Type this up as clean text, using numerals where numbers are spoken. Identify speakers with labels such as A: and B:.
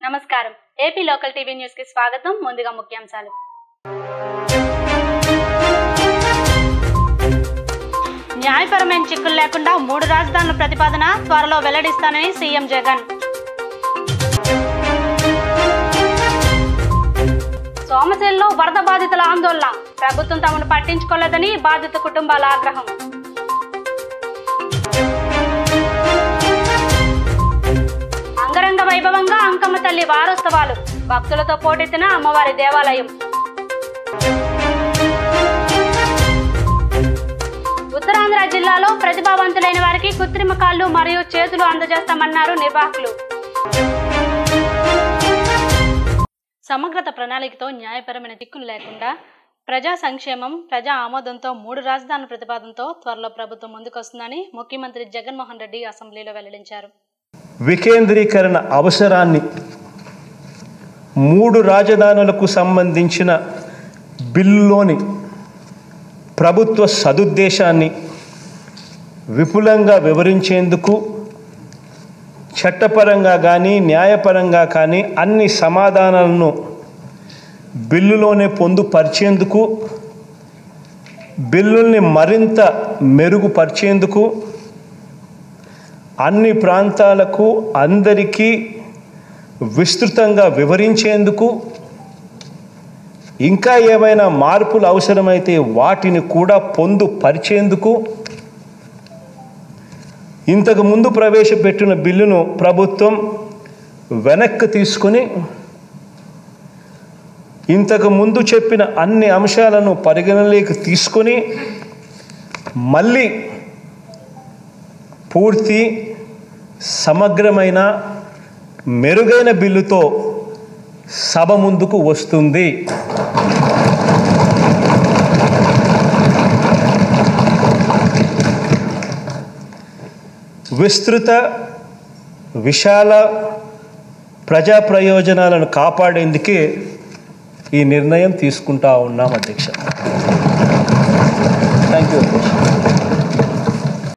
A: నమస్కారం AP local TV news కి స్వాగతం. ముందుగా ముఖ్యాంశాలు. న్యాయపరమైన చిక్కులు లేకుండా 3 రాజధానుల ప్రతిపాదన త్వరలో వెల్లడిస్తానని సీఎం జగన్. సోమశేలలో వరద బాధితుల ఆందోళన, ప్రభుత్వం తమను పట్టించుకోలేదని బాధిత కుటుంబాల ఆగ్రహం. అంగరంగ వైభవంగా అంకమ్మ తల్లి వారోత్సవాలు, భక్తులతో పోటెత్తిన అమ్మవారి దేవాలయం. ఉత్తరాంధ్ర జిల్లాలో ప్రతిభావంతులైన వారికి కృత్రిమ కాళ్ళు మరియు చేతులు అందజేస్తామన్నారు నిర్వాహకులు. సమగ్రత ప్రణాళికతో న్యాయపరమైన చిక్కులు లేకుండా ప్రజా సంక్షేమం, ప్రజా ఆమోదంతో 3 రాజధానుల ప్రతిపాదనతో త్వరలో ప్రభుత్వం ముందుకొస్తుందని ముఖ్యమంత్రి జగన్మోహన్ రెడ్డి అసెంబ్లీలో వెల్లడించారు.
B: వికేంద్రీకరణ అవసరాన్ని, 3 రాజధానులకు సంబంధించిన బిల్లులోని ప్రభుత్వ సదుద్దేశాన్ని విపులంగా వివరించేందుకు చట్టపరంగా కానీ న్యాయపరంగా కానీ అన్ని సమాధానాలను బిల్లులోనే పొందుపరిచేందుకు, బిల్లుల్ని మరింత మెరుగుపరిచేందుకు, అన్ని ప్రాంతాలకు అందరికీ విస్తృతంగా వివరించేందుకు, ఇంకా ఏమైనా మార్పులు అవసరమైతే వాటిని కూడా పొందుపరిచేందుకు ఇంతకు ముందు ప్రవేశపెట్టిన బిల్లును ప్రభుత్వం వెనక్కి తీసుకుని ఇంతకు ముందు చెప్పిన అన్ని అంశాలను పరిగణలోకి తీసుకొని మళ్ళీ పూర్తి సమగ్రమైన మెరుగైన బిల్లుతో సభ ముందుకు వస్తుంది. విస్తృత విశాల ప్రజా ప్రయోజనాలను కాపాడేందుకే ఈ నిర్ణయం తీసుకుంటా ఉన్నాం అధ్యక్ష. Thank you.